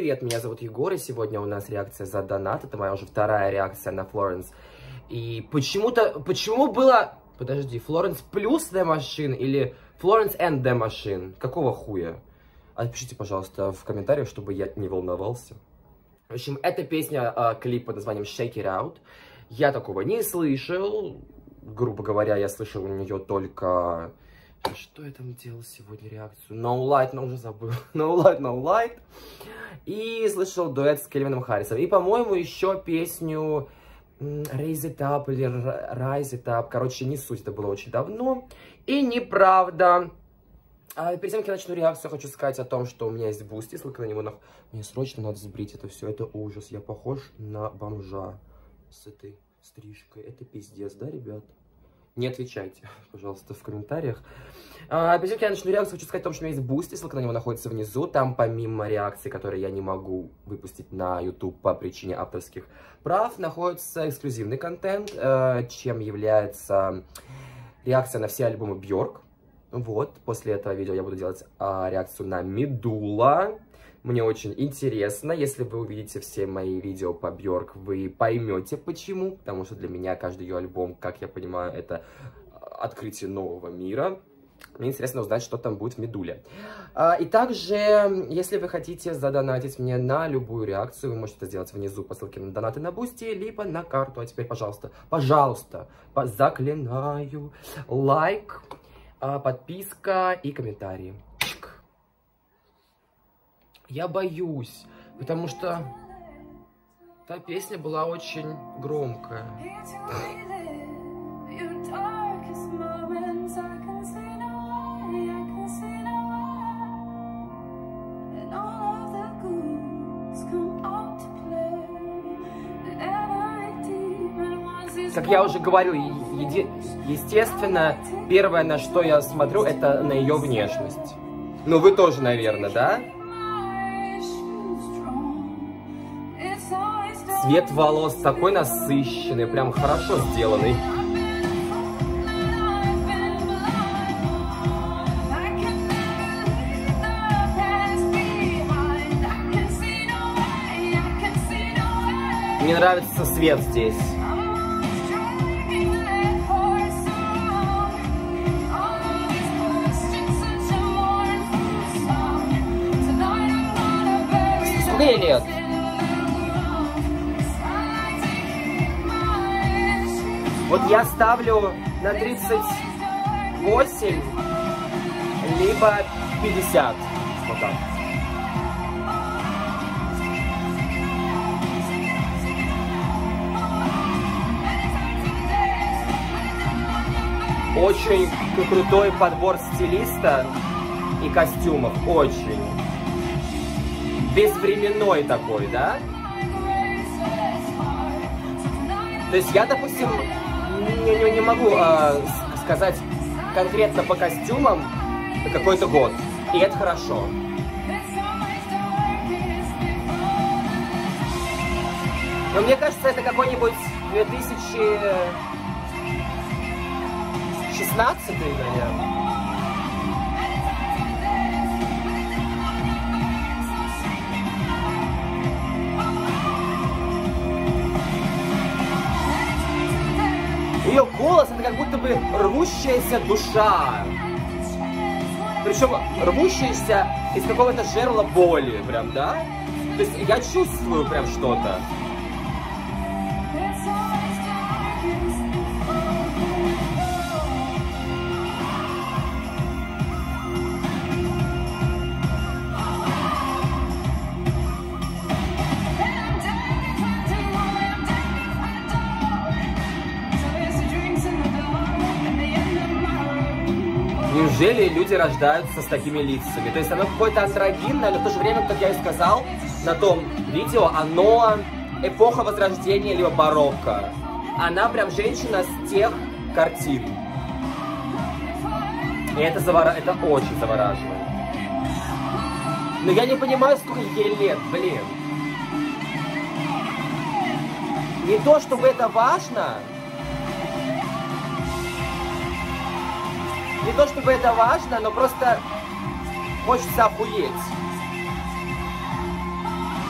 привет, меня зовут Егор, и сегодня у нас реакция за донат. Это моя уже вторая реакция на Florence. И почему было... Подожди, Florence плюс The Machine или Florence and The Machine? Какого хуя? Напишите, пожалуйста, в комментариях, чтобы я не волновался. В общем, эта песня, клип под названием Shake It Out. Я такого не слышал. Грубо говоря, я слышал у нее только... Что я там делал сегодня реакцию? No Light, но уже забыл. No Light, No Light. И слышал дуэт с Кельвином Харрисом. И, по-моему, еще песню Raise It Up или Rise It Up. Короче, не суть, это было очень давно. И неправда. Перед тем, как я начну реакцию, хочу сказать о том, что у меня есть Boosty, ссылка на него. Мне срочно надо сбрить это все, это ужас. Я похож на бомжа с этой стрижкой. Это пиздец, да, ребят? Не отвечайте, пожалуйста, в комментариях. Перед тем, как я начну реакцию, хочу сказать о том, что у меня есть Boosty, ссылка на него находится внизу. Там, помимо реакций, которые я не могу выпустить на YouTube по причине авторских прав, находится эксклюзивный контент, чем является реакция на все альбомы Бьорк. Вот, после этого видео я буду делать реакцию на Медула. Мне очень интересно, если вы увидите все мои видео по Бьорк, вы поймете почему, потому что для меня каждый ее альбом, как я понимаю, это открытие нового мира. Мне интересно узнать, что там будет в Медуле. И также, если вы хотите задонатить мне на любую реакцию, вы можете это сделать внизу по ссылке на донаты на Boosty, либо на карту. А теперь, пожалуйста, заклинаю, лайк, подписка и комментарии. Я боюсь, потому что та песня была очень громкая. Как я уже говорю, естественно, первое, на что я смотрю, это на ее внешность. Ну, вы тоже, наверное, да? Цвет волос такой насыщенный, прям хорошо сделанный. Мне нравится свет здесь. Сколько ей лет? Вот я ставлю на 38, либо 50. Вот так. Очень крутой подбор стилиста и костюмов. Очень. Безвременной такой, да? То есть я, допустим, не могу сказать конкретно по костюмам какой-то год. И это хорошо. Но мне кажется, это какой-нибудь 2016, наверное. Ее голос — это как будто бы рвущаяся душа. Причем рвущаяся из какого-то жерла боли, прям, да? То есть я чувствую прям что-то. Неужели люди рождаются с такими лицами? То есть оно какое-то андрогинное, но в то же время, как я и сказал на том видео, оно эпоха Возрождения либо барокко. Она прям женщина с тех картин. И это очень завораживает. Но я не понимаю, сколько ей лет, блин. Не то, чтобы это важно. Не то, чтобы это важно, но просто хочется охуеть.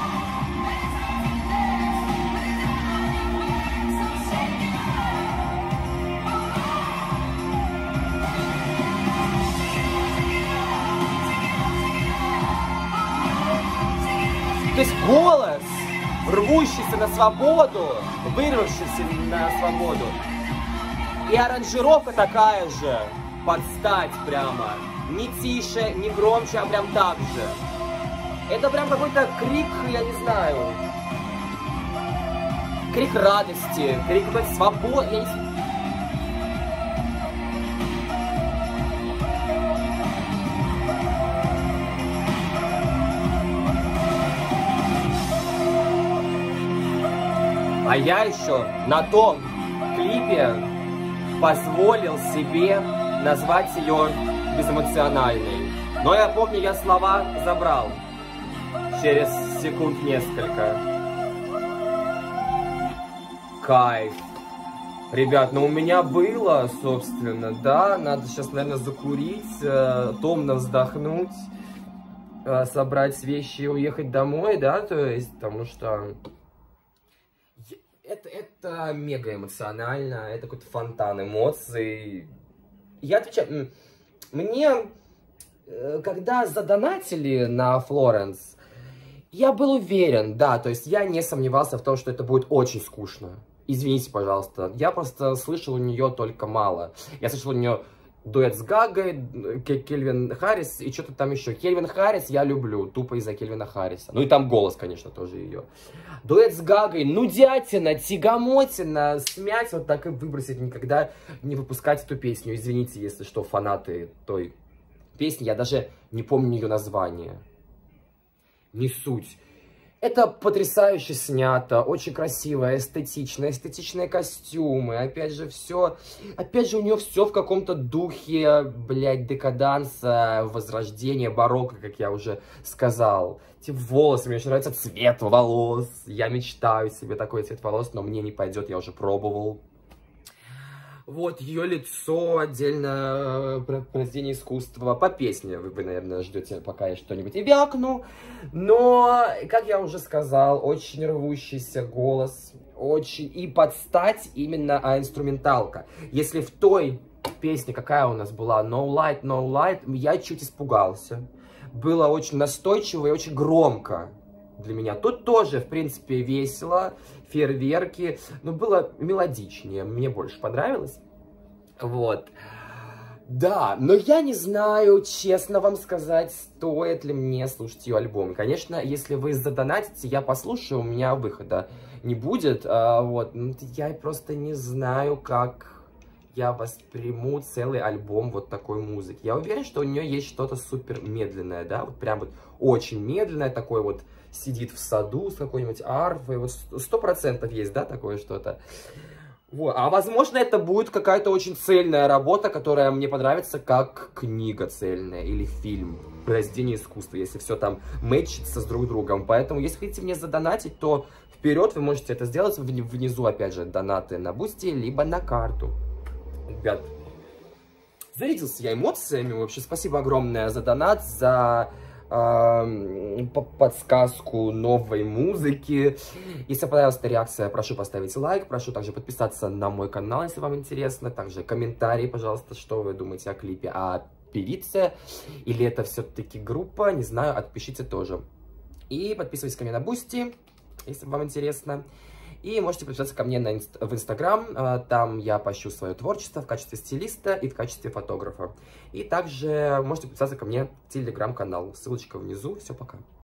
То есть голос, рвущийся на свободу, вырвавшийся на свободу. И аранжировка такая же, под стать прямо. Не тише, не громче, а прям так же. Это прям какой-то крик, я не знаю. Крик радости, крик какой-то свободы. Я не знаю. А я еще на том клипе позволил себе назвать ее безэмоциональной. Но я помню, я слова забрал через секунд несколько. Кайф. Ребят, ну у меня было, собственно, да, надо сейчас, наверное, закурить, томно вздохнуть, собрать вещи и уехать домой, да, то есть, потому что это мега эмоционально, это какой-то фонтан эмоций. Я отвечаю, мне, когда задонатили на Флоренс, я был уверен, да, то есть я не сомневался в том, что это будет очень скучно. Извините, пожалуйста, я просто слышал у нее только мало. Я слышал у нее дуэт с Гагой, Кельвин Харрис и что-то там еще. Кельвин Харрис я люблю, тупо из-за Кельвина Харриса. Ну и там голос, конечно, тоже ее. Дуэт с Гагой, нудятина, тягомотина, смять вот так и выбросить, никогда не выпускать эту песню. Извините, если что, фанаты той песни, я даже не помню ее название. Не суть. Это потрясающе снято, очень красиво, эстетичные костюмы, опять же, у нее все в каком-то духе, блядь, декаданса, возрождения, барокко, как я уже сказал. Эти волосы, мне очень нравится цвет волос, я мечтаю себе такой цвет волос, но мне не пойдет, я уже пробовал. Вот, ее лицо, отдельно произведение искусства. По песне вы, наверное, ждете, пока я что-нибудь и вякну. Но, как я уже сказал, очень рвущийся голос. Очень и под стать именно инструменталка. Если в той песне, какая у нас была, No Light, No Light, я чуть испугался. Было очень настойчиво и очень громко для меня. Тут тоже, в принципе, весело, фейерверки, но было мелодичнее, мне больше понравилось. Вот. Да, но я не знаю, честно вам сказать, стоит ли мне слушать ее альбом. Конечно, если вы задонатите, я послушаю, у меня выхода не будет. Вот, я просто не знаю, как я восприму целый альбом вот такой музыки. Я уверен, что у нее есть что-то супер медленное, да, вот прям вот очень медленное, такое вот сидит в саду с какой-нибудь арфой, вот 100% есть, да, такое что-то. Вот. А возможно, это будет какая-то очень цельная работа, которая мне понравится как книга цельная или фильм, произведение искусства, если все там мэчится с друг другом. Поэтому, если хотите мне задонатить, то вперед, вы можете это сделать. Внизу, опять же, донаты на Бусти, либо на карту. Ребят, зарядился я эмоциями. Вообще, спасибо огромное за донат, за подсказку новой музыки. Если понравилась эта реакция, прошу поставить лайк, прошу также подписаться на мой канал, если вам интересно. Также комментарии, пожалуйста, что вы думаете о клипе, о певице, или это все-таки группа, не знаю, отпишите тоже. И подписывайтесь ко мне на Бусти, если вам интересно. И можете подписаться ко мне в Инстаграм, там я пощу свое творчество в качестве стилиста и в качестве фотографа. И также можете подписаться ко мне в Телеграм-канал, ссылочка внизу. Все, пока.